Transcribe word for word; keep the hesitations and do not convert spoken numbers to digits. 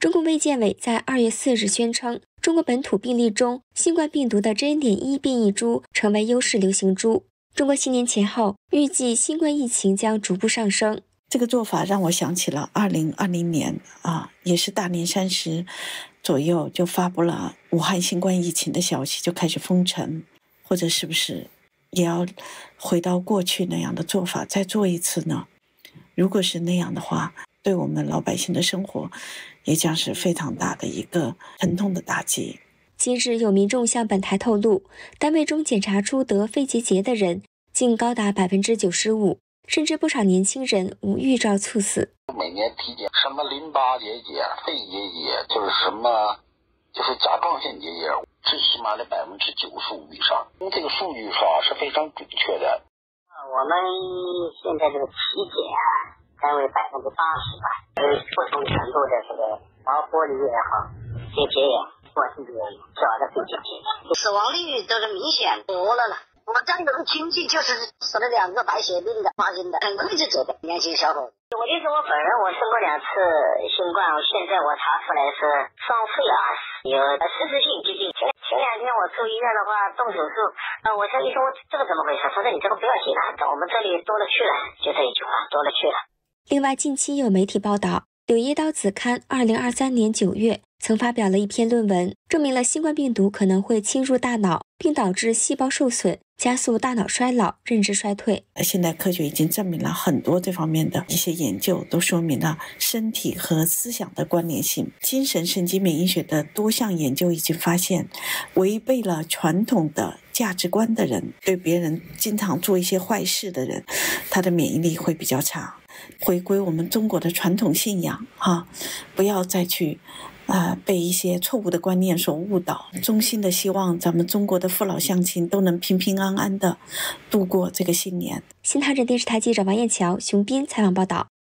中国卫健委在二月四日宣称，中国本土病例中，新冠病毒的 J N 点一变异株成为优势流行株。中国新年前后，预计新冠疫情将逐步上升。 这个做法让我想起了二零二零年啊，也是大年三十左右就发布了武汉新冠疫情的消息，就开始封城，或者是不是也要回到过去那样的做法再做一次呢？如果是那样的话，对我们老百姓的生活也将是非常大的一个疼痛的打击。 今日有民众向本台透露，单位中检查出得肺结节的人竟高达百分之九十五，甚至不少年轻人无预兆猝死。 每年体检什么淋巴结节、肺结节，就是什么就是甲状腺结节，最起码的百分之九十五以上。这个数据上是非常准确的。 我们现在这个体检啊，单位百分之八十吧，呃，不同程度的这个毛玻璃也好，结节也好，或是这个小的肺结节，死亡率都是明显多了了。我家里有个亲戚就是死了两个白血病的，发现的，很快就走的年轻小伙子。我就是我本人，我生过两次新冠，现在我查出来是双肺癌，有实质性疾病。前前两天我住医院的话动手术，啊、呃，我向医生说这个怎么回事？他说你这个不要紧了，我们这里多了去了，就这一句话，多了去了。 另外，近期有媒体报道，《柳叶刀》子刊二零二三年九月曾发表了一篇论文，证明了新冠病毒可能会侵入大脑，并导致细胞受损，加速大脑衰老、认知衰退。 现在科学已经证明了很多这方面的一些研究，都说明了身体和思想的关联性。精神神经免疫学的多项研究已经发现，违背了传统的价值观的人，对别人经常做一些坏事的人，他的免疫力会比较差。回归我们中国的传统信仰哈，不要再去呃，被一些错误的观念所误导，衷心的希望咱们中国的父老乡亲都能平平安安的度过这个新年。 新唐人电视台记者王艳桥、熊斌采访报道。